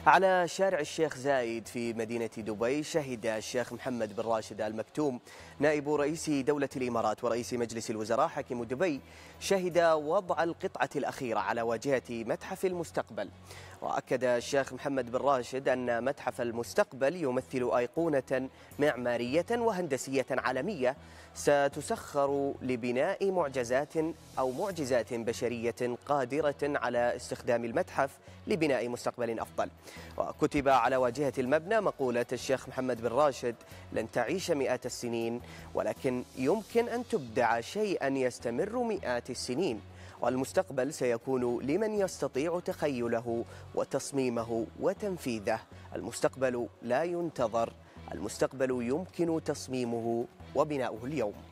على شارع الشيخ زايد في مدينة دبي شهد الشيخ محمد بن راشد آل مكتوم نائب رئيس دولة الإمارات ورئيس مجلس الوزراء حاكم دبي شهد وضع القطعة الأخيرة على واجهة متحف المستقبل. وأكد الشيخ محمد بن راشد أن متحف المستقبل يمثل أيقونة معمارية وهندسية عالمية ستسخر لبناء معجزات بشرية قادرة على استخدام المتحف لبناء مستقبل أفضل. وكتب على واجهة المبنى مقولة الشيخ محمد بن راشد: لن تعيش مئات السنين، ولكن يمكن أن تبدع شيئا يستمر مئات السنين، والمستقبل سيكون لمن يستطيع تخيله وتصميمه وتنفيذه. المستقبل لا ينتظر، المستقبل يمكن تصميمه وبناؤه اليوم.